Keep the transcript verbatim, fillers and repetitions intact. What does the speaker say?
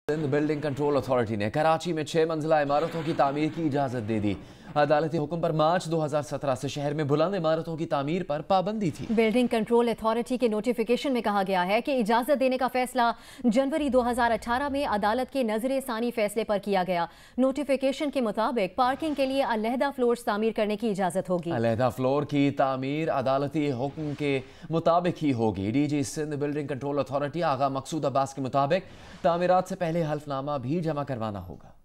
Sindh building control authority ने कराची में छह मंजिला इमारतों की तामीर की इजाजत दे दी। अदालती हुक्म पर मार्च दो हज़ार सत्रह से शहर में बुलंद इमारतों की तामीर पर पाबंदी थी। बिल्डिंग कंट्रोल अथॉरिटी के नोटिफिकेशन में कहा गया है कि इजाजत देने का फैसला जनवरी दो हज़ार अठारह में अदालत के नजर सानी फैसले पर किया गया। नोटिफिकेशन के मुताबिक पार्किंग के लिए अलहदा फ्लोर तामीर करने की इजाजत होगी। अलहदा फ्लोर की तामीर अदालती हुक्म के मुताबिक ही होगी। DG Sindh building control authority Agha Maqsood Abbas के मुताबिक तामीरात से पहले हल्फनामा भी जमा करवाना होगा।